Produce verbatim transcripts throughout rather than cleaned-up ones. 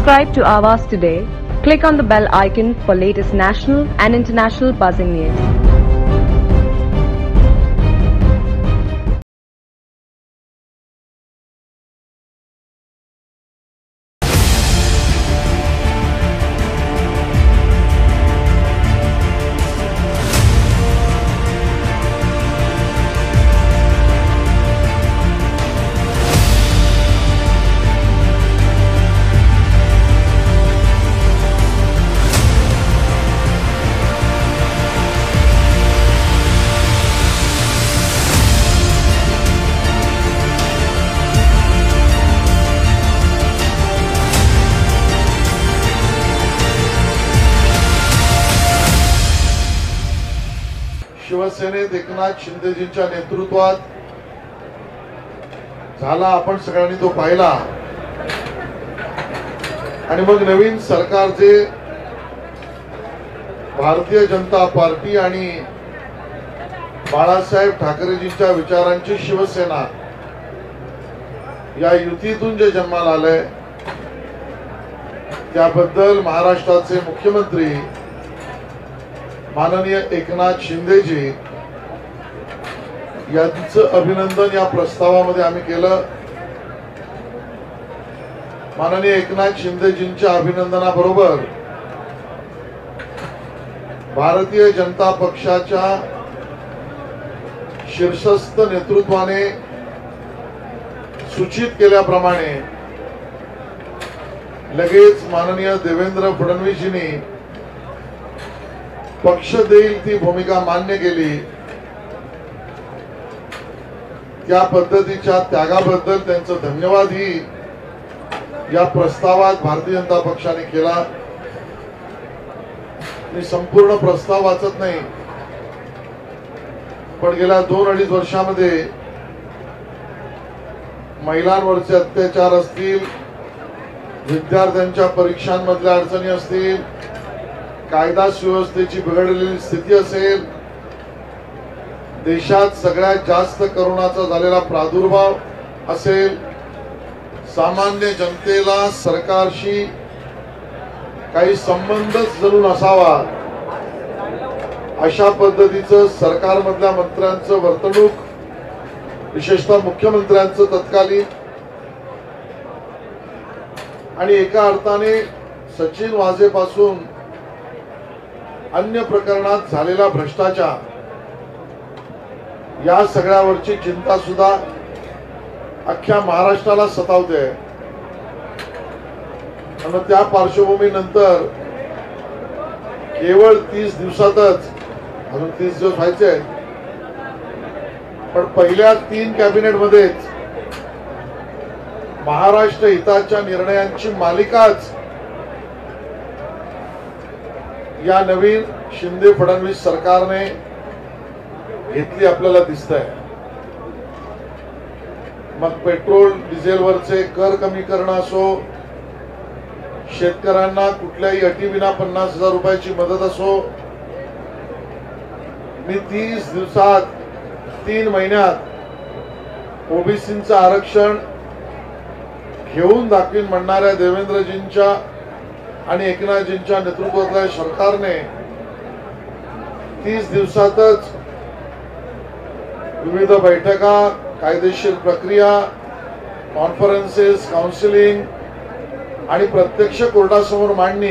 Subscribe to Awaaz today. Click on the bell icon for latest national and international buzzing news. शिवसेनेत एकनाथ शिंदेजींच्या नेतृत्वात झाला, आपण सगळ्यांनी तो पाहिला। आणि मग नवीन सरकार जे भारतीय जनता पार्टी आणि बाळासाहेब ठाकरेजींच्या विचारांची शिवसेना या युतीतून जे जन्माला आले, त्याबद्दल महाराष्ट्राचे मुख्यमंत्री माननीय एकनाथ शिंदेजी यांचं अभिनंदन या प्रस्तावामध्ये आम्ही केलं। माननीय एकनाथ शिंदेजींच्या अभिनंदनाबरोबर भारतीय जनता पक्षाच्या शीर्षस्थ नेतृत्वाने सूचित केल्याप्रमाणे लगेच माननीय देवेंद्र फडणवीसजींनी पक्ष देईल ती भूमिका मान्य केली। त्या पद्धतीच्या त्यागाबद्दल त्यांचं धन्यवादही या प्रस्तावात भारतीय जनता पक्षाने केला। मी संपूर्ण प्रस्ताव वाचत नाही, पण गेल्या दोन अडीच वर्षामध्ये महिलांवरचे अत्याचार असतील, विद्यार्थ्यांच्या परीक्षांमधल्या अडचणी असतील, कायदा सुव्यवस्थेची बिघडलेली स्थिती असेल, देशात सगळ्यात जास्त करोनाचा झालेला प्रादुर्भाव असेल, सामान्य जनतेला सरकारशी काही संबंधच जणू नसावा अशा पद्धतीचं सरकारमधल्या मंत्र्यांचं वर्तणूक, विशेषतः मुख्यमंत्र्यांचं तत्कालीन, आणि एका अर्थाने सचिन वाझेपासून अन्य प्रकरणात झालेला भ्रष्टाचार, या सगळ्यावरची चिंता सुद्धा अख्ख्या महाराष्ट्राला सतावते। आणि त्या पार्श्वभूमीनंतर केवळ तीस दिवसातच, अजून तीस दिवस व्हायचे, पण पहिल्या तीन कॅबिनेट मध्येच महाराष्ट्र हिताच्या निर्णयांची मालिकाच या नवीन शिंदे फडणवीस सरकारने घेतली आपल्याला दिसतंय। मग पेट्रोल डिझेलवरचे कर कमी करणं असो, शेतकऱ्यांना कुठल्याही अटीविना पन्नास हजार रुपयाची मदत असो, मी तीस दिवसात तीन महिन्यात ओबीसीचं आरक्षण घेऊन दाखवीन म्हणणाऱ्या देवेंद्रजींच्या आणि एकनाथजींच्या नेतृत्वातल्या सरकारने तीस दिवसातच विविध बैठका, कायदेशीर प्रक्रिया, कॉन्फरन्सेस, काउन्सिलिंग आणि प्रत्यक्ष कोर्टासमोर मांडणी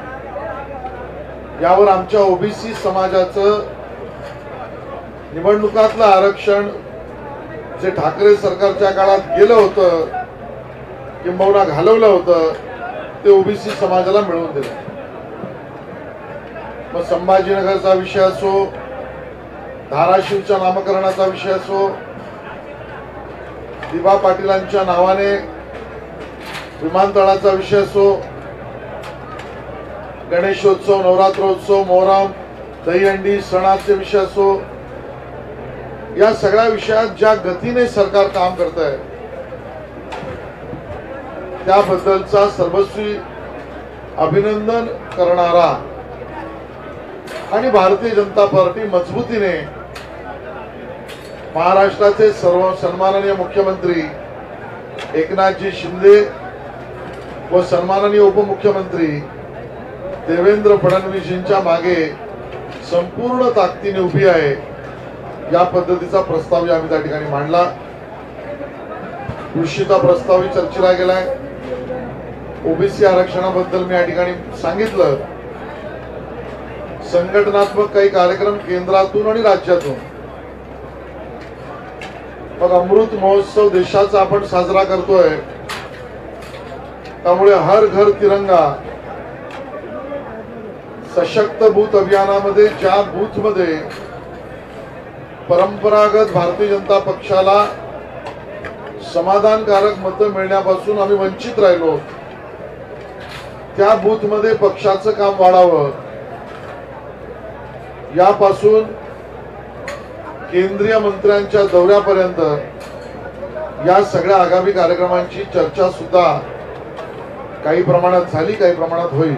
यावर आमच्या ओबीसी समाजाचं निवडणुकातलं आरक्षण जे ठाकरे सरकारच्या काळात गेलं होतं किंबहुना घालवलं होतं, ते ओबीसी समाजाला मिळवून दिलं। मग संभाजीनगरचा विषय असो, धाराशिवच्या नामकरणाचा विषय असो, दिबा पाटीलांच्या नावाने विमानतळाचा विषय असो, गणेशोत्सव, नवरात्रोत्सव, मोहरम, दहीहंडी सणाचे विषय असो, या सगळ्या विषयात ज्या गतीने सरकार काम करत आहे त्याबद्दलचा सर्वस्वी अभिनंदन करणारा आणि भारतीय जनता पार्टी मजबूतीने महाराष्ट्राचे सर्व सन्माननीय मुख्यमंत्री एकनाथजी शिंदे व सन्माननीय उपमुख्यमंत्री देवेंद्र फडणवीसांच्या मागे संपूर्ण ताकदीने उभी आहे, या पद्धतीचा प्रस्ताव आम्ही त्या ठिकाणी मांडला. कृषीचा प्रस्तावही चर्चेला गेलाय. ओबीसी आरक्षणाबद्दल मी या ठिकाणी सांगितलं. संघटनात्मक काही कार्यक्रम केंद्रातून आणि राज्यातून, मग अमृत महोत्सव देशाचा आपण साजरा करतोय, त्यामुळे हर घर तिरंगा सशक्त बूथ अभियानामध्ये ज्या बूथ मध्ये परंपरागत भारतीय जनता पक्षाला समाधानकारक मतं मिळण्यापासून आम्ही वंचित राहिलो, त्या बूथ मध्ये पक्षाचं काम वाढावं, यापासून केंद्रीय मंत्र्यांच्या दौऱ्यापर्यंत या सगळ्या आगामी कार्यक्रमांची चर्चा सुद्धा काही प्रमाणात झाली, काही प्रमाणात होईल.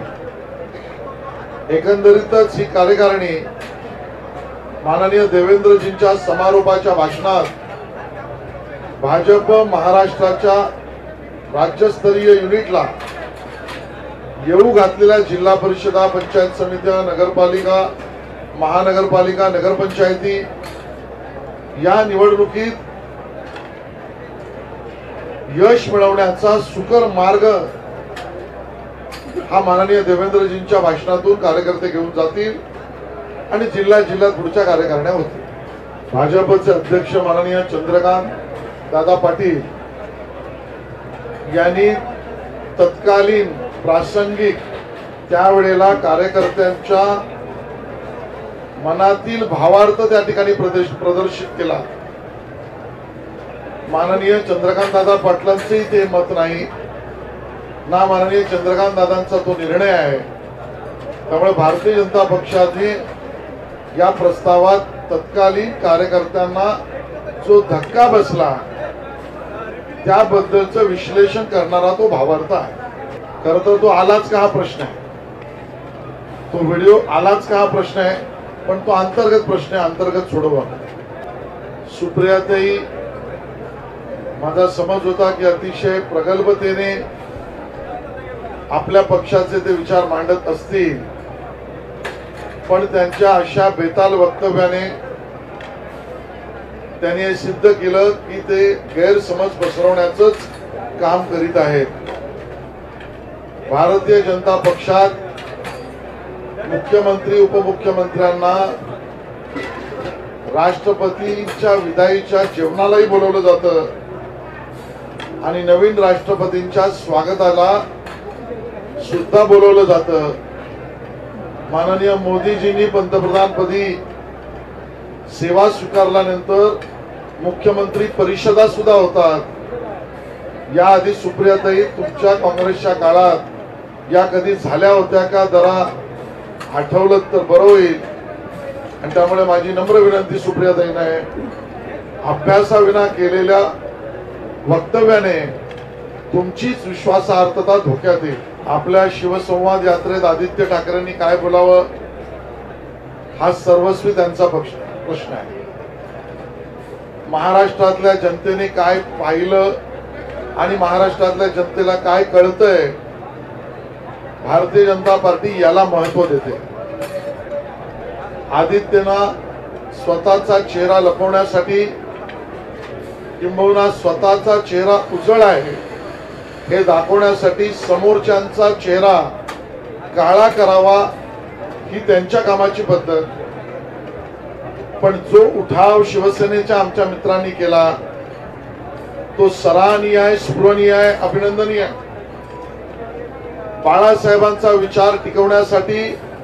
एकंदरीतच ही कार्यकारिणी माननीय देवेंद्रजींच्या समारोपाच्या भाषणात भाजप महाराष्ट्राच्या राज्यस्तरीय युनिटला येऊ घातलेल्या जिल्हा परिषदा, पंचायत समित्या, नगरपालिका, महानगरपालिका, नगरपंचायती या निवडणुकीत यश मिळवण्याचा सुकर मार्ग हा माननीय देवेंद्रजींच्या भाषणातून कार्यकर्ते घेऊन जातील आणि जिल्हा जिल्ह्यात पुढच्या कार्यकारिण्या होतील. भाजपचे अध्यक्ष माननीय चंद्रकांत दादा पाटील यांनी तत्कालीन प्रासंगिक त्यावेळेला कार्यकर्त्यांच्या मनातील भावार्थ त्या ठिकाणी प्रदर्शित केला. माननीय चंद्रकांत दादा पाटलांचंही ते मत नाही ना माननीय चंद्रकांत दादांचा तो निर्णय आहे. त्यामुळे भारतीय जनता पक्षाने या प्रस्तावात तत्कालीन कार्यकर्त्यांना जो धक्का बसला त्याबद्दलचं विश्लेषण करणारा तो भावार्थ आहे. खरं तर तो आलाच का हा प्रश्न आहे, तो व्हिडिओ आलाच का हा प्रश्न आहे, पण तो अंतर्गत प्रश्न आहे, अंतर्गत सोडवा. सुप्रियाताई, माझा समज होता की अतिशय प्रगल्भतेने आपल्या पक्षाचे ते विचार मांडत असतील, पण त्यांच्या अशा बेताल वक्तव्याने त्यांनी हे सिद्ध केलं की ते गैरसमज पसरवण्याचंच काम करीत आहेत. भारतीय जनता पक्षात मुख्यमंत्री उपमुख्यमंत्र्यांना राष्ट्रपतींच्या विदाईच्या जेवणालाही बोलवलं जातं आणि नवीन राष्ट्रपतींच्या स्वागताला सुद्धा बोलवलं जातं. माननीय मोदीजींनी पंतप्रधानपदी सेवा स्वीकारल्यानंतर मुख्यमंत्री परिषदा सुद्धा होतात. याआधी सुप्रियाताई, तुमच्या काँग्रेसच्या काळात या कधी झाल्या होत्या का, जरा आठवलं तर बरं होईल. आणि त्यामुळे माझी नम्र विनंती सुप्रियाताईंना आहे, अभ्यासाविना केलेल्या वक्तव्याने तुमचीच विश्वासार्हता धोक्यात येईल. आपल्या शिवसंवाद यात्रेत आदित्य ठाकरेंनी काय बोलावं हा सर्वस्वी त्यांचा पक्ष प्रश्न आहे. महाराष्ट्रातल्या जनतेने काय पाहिलं आणि महाराष्ट्रातल्या जनतेला काय कळतंय, भारतीय जनता पार्टी याला महत्व देते. आदित्यना स्वतःचा चेहरा लपवण्यासाठी किंबहुना स्वतःचा चेहरा उजळ आहे हे दाखवण्यासाठी समोरच्यांचा चेहरा काळा करावा ही त्यांच्या कामाची पद्धत. पण जो उठाव शिवसेनेच्या आमच्या मित्रांनी केला तो सराहनीय आहे, स्फुरणीय आहे, अभिनंदनीय आहे. बाळासाहेबांचा विचार टिकवण्यासाठी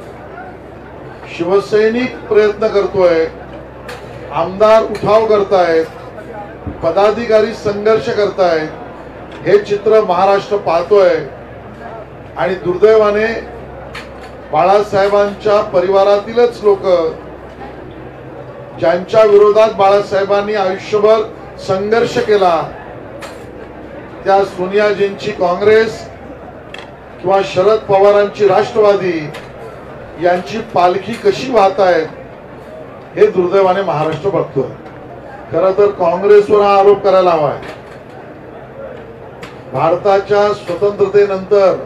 शिवसैनिक प्रयत्न करतोय, आमदार उठाव करतायत, पदाधिकारी संघर्ष करतायत, हे चित्र महाराष्ट्र पाहतोय. आणि दुर्दैवाने बाळासाहेबांच्या परिवारातीलच लोक ज्यांच्या विरोधात बाळासाहेबांनी आयुष्यभर संघर्ष केला, त्या सोनियाजींची काँग्रेस किंवा शरद पवारांची राष्ट्रवादी यांची पालखी कशी वाहत आहेत हे दुर्दैवाने महाराष्ट्र बघतोय. खरं तर काँग्रेसवर हा आरोप करायला हवाय. भारताच्या स्वतंत्रतेनंतर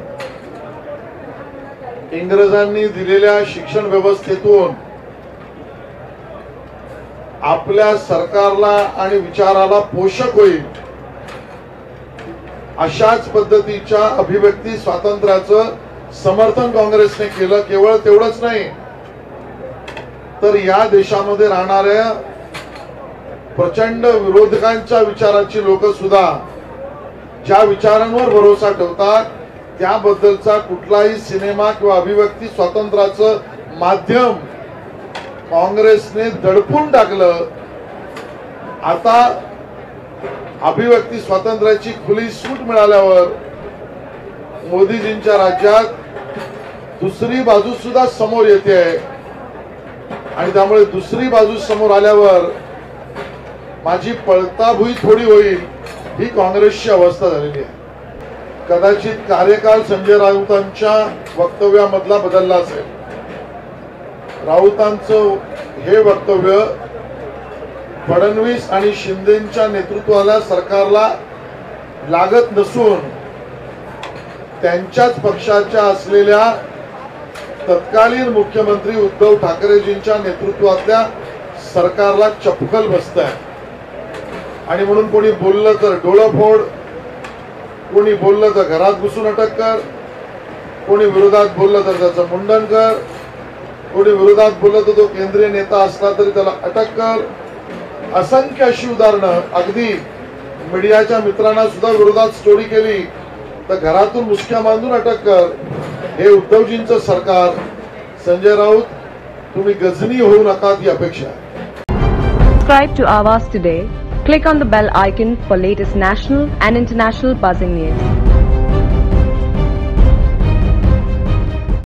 इंग्रजांनी दिलेल्या शिक्षण व्यवस्थेतून आपल्या सरकारला आणि विचाराला पोषक होईल अशाच पद्धतीच्या अभिव्यक्ती स्वातंत्र्याचं समर्थन काँग्रेसने केलं. केवळ तेवढंच नाही तर या देशामध्ये राहणाऱ्या प्रचंड विरोधकांच्या विचाराची लोक सुद्धा ज्या विचारांवर भरोसा ठेवतात त्याबद्दलचा कुठलाही सिनेमा किंवा अभिव्यक्ती स्वातंत्र्याचं माध्यम काँग्रेसने दडपून टाकलं. आता अभिव्यक्ती स्वातंत्र्याची खुली सूट मिळाल्यावर मोदीजींच्या राज्यात दुसरी बाजू सुद्धा समोर येते आहे आणि त्यामुळे दुसरी बाजू समोर आल्यावर माझी पळताभुई थोडी होईल ही काँग्रेसची अवस्था झालेली आहे. कदाचित कार्यकाल संजय राऊतांच्या वक्तव्यामधला बदलला असेल. राऊतांचं हे वक्तव्य फडणवीस आणि शिंदेच्या नेतृत्वाला सरकारला लागत नसून त्यांच्याच पक्षाच्या असलेल्या तत्कालीन मुख्यमंत्री उद्धव ठाकरेजींच्या नेतृत्वातल्या सरकारला चपखल बसत आहे आणि म्हणून कोणी बोललं तर डोळं फोड, कोणी बोललं तर घरात घुसून अटक कर, कोणी विरोधात बोललं तर त्याचं मुंडन कर, कोणी विरोधात बोललं तर तो केंद्रीय नेता असला तरी त्याला अटक कर. असंख्य अशी उदाहरणं. अगदी मीडियाच्या मित्रांना सुद्धा विरोधात स्टोरी केली तर घरातून मुसक्या बांधून अटक कर. हे उद्धवजींचं सरकार. संजय राऊत तुम्ही गजनी होऊ नका ही अपेक्षा आहे. Subscribe to Awaaz today. Click on the bell icon for latest national and international buzzing news.